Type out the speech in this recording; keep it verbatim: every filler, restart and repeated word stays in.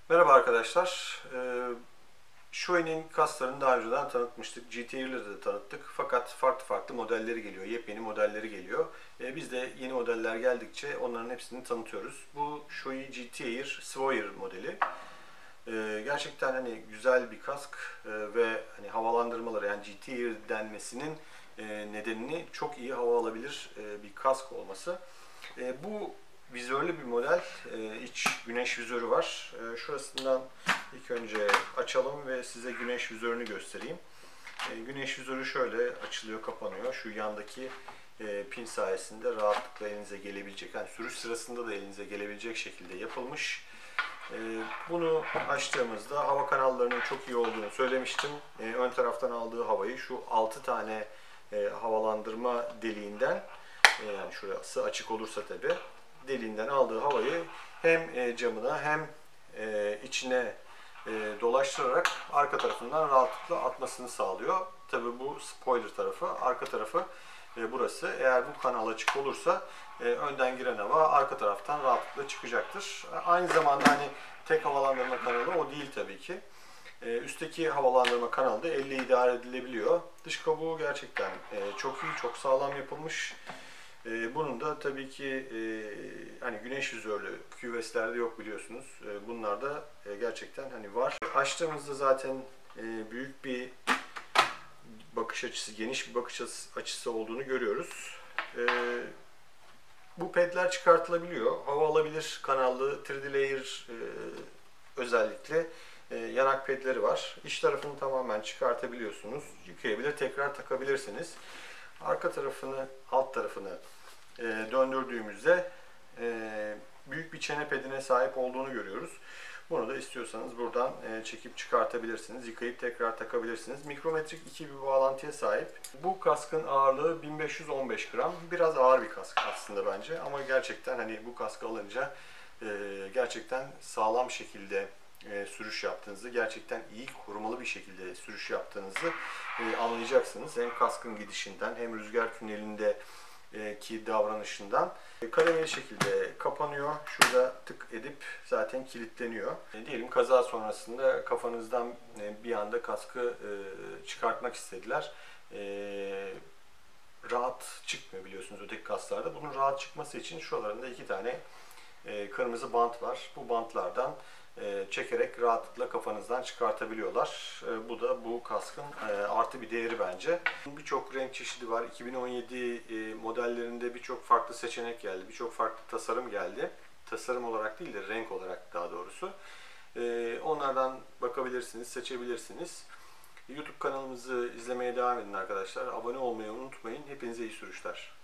Merhaba arkadaşlar. Ee, Shoei'nin kaslarını daha önceden tanıtmıştık. G T R'leri de tanıttık. Fakat farklı farklı modelleri geliyor. Yepyeni modelleri geliyor. Ee, biz de yeni modeller geldikçe onların hepsini tanıtıyoruz. Bu Shoei G T R Swoyer modeli. Ee, gerçekten hani güzel bir kask ee, ve hani havalandırmaları, yani G T R denmesinin e, nedenini çok iyi hava alabilir e, bir kask olması. E, bu vizörlü bir model. E, iç güneş vizörü var. E, şurasından ilk önce açalım ve size güneş vizörünü göstereyim. E, güneş vizörü şöyle açılıyor, kapanıyor. Şu yandaki e, pin sayesinde rahatlıkla elinize gelebilecek, yani sürüş sırasında da elinize gelebilecek şekilde yapılmış. E, bunu açtığımızda hava kanallarının çok iyi olduğunu söylemiştim. E, ön taraftan aldığı havayı şu altı tane e, havalandırma deliğinden, yani şurası açık olursa tabi, deliğinden aldığı havayı hem camına hem içine dolaştırarak arka tarafından rahatlıkla atmasını sağlıyor. Tabi bu spoiler tarafı, arka tarafı burası. Eğer bu kanal açık olursa önden giren hava arka taraftan rahatlıkla çıkacaktır. Aynı zamanda hani tek havalandırma kanalı o değil tabii ki. Üstteki havalandırma kanalı da elle idare edilebiliyor. Dış kabuğu gerçekten çok iyi, çok sağlam yapılmış. Bunun da tabii ki hani güneş vizörlü Q V S'lerde yok biliyorsunuz. Bunlar da gerçekten hani var. Açtığımızda zaten büyük bir bakış açısı, geniş bir bakış açısı olduğunu görüyoruz. Bu pedler çıkartılabiliyor. Hava alabilir kanallı üç D layer özellikle yanak pedleri var. İç tarafını tamamen çıkartabiliyorsunuz. Yıkayabilir, tekrar takabilirsiniz. Arka tarafını, alt tarafını e, döndürdüğümüzde e, büyük bir çene pedine sahip olduğunu görüyoruz. Bunu da istiyorsanız buradan e, çekip çıkartabilirsiniz. Yıkayıp tekrar takabilirsiniz. Mikrometrik iki bir bağlantıya sahip. Bu kaskın ağırlığı bin beş yüz on beş gram. Biraz ağır bir kask aslında bence. Ama gerçekten hani bu kaskı alınca e, gerçekten sağlam şekilde E, sürüş yaptığınızı, gerçekten iyi korumalı bir şekilde sürüş yaptığınızı e, anlayacaksınız. Hem kaskın gidişinden hem rüzgar tünelindeki davranışından. E, kademeli şekilde kapanıyor. Şurada tık edip zaten kilitleniyor. E, diyelim kaza sonrasında kafanızdan e, bir anda kaskı e, çıkartmak istediler. E, rahat çıkmıyor biliyorsunuz öteki kasklarda. Bunun rahat çıkması için şuralarında iki tane e, kırmızı bant var. Bu bantlardan çekerek rahatlıkla kafanızdan çıkartabiliyorlar. Bu da bu kaskın artı bir değeri bence. Birçok renk çeşidi var. iki bin on yedi modellerinde birçok farklı seçenek geldi. Birçok farklı tasarım geldi. Tasarım olarak değil de renk olarak daha doğrusu. Onlardan bakabilirsiniz, seçebilirsiniz. YouTube kanalımızı izlemeye devam edin arkadaşlar. Abone olmayı unutmayın. Hepinize iyi sürüşler.